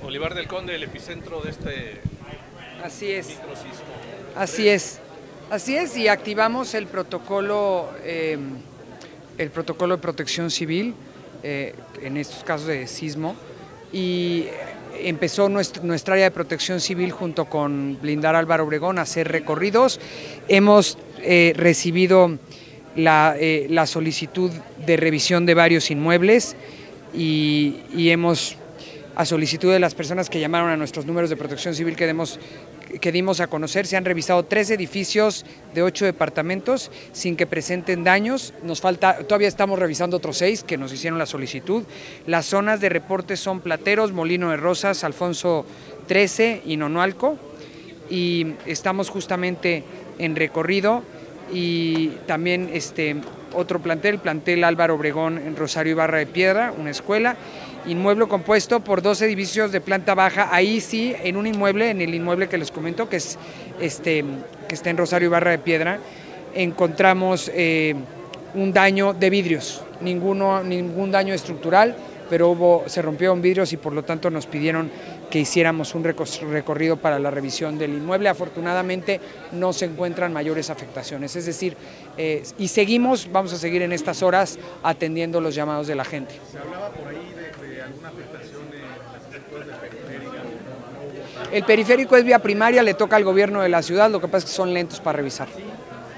Olivar del Conde, el epicentro de este Así es. microsismo. Así es, y activamos el protocolo de protección civil en estos casos de sismo, y empezó nuestra área de protección civil junto con Blindar Álvaro Obregón a hacer recorridos. Hemos recibido la solicitud de revisión de varios inmuebles y hemos, a solicitud de las personas que llamaron a nuestros números de protección civil que dimos a conocer, se han revisado 3 edificios de 8 departamentos sin que presenten daños. Nos falta, todavía estamos revisando otros 6 que nos hicieron la solicitud. Las zonas de reporte son Plateros, Molino de Rosas, Alfonso 13 y Nonualco, y estamos justamente en recorrido. Y también otro plantel, el plantel Álvaro Obregón en Rosario Ibarra de Piedra, una escuela, inmueble compuesto por 2 edificios de planta baja. Ahí sí, en un inmueble, en el inmueble que les comento, que está en Rosario Ibarra de Piedra, encontramos un daño de vidrios, ningún daño estructural, pero se rompieron vidrios y por lo tanto nos pidieron que hiciéramos un recorrido para la revisión del inmueble. Afortunadamente no se encuentran mayores afectaciones, es decir, vamos a seguir en estas horas atendiendo los llamados de la gente. ¿Se hablaba por ahí de alguna afectación en las estructuras del periférico? El periférico es vía primaria, le toca al gobierno de la ciudad, lo que pasa es que son lentos para revisar.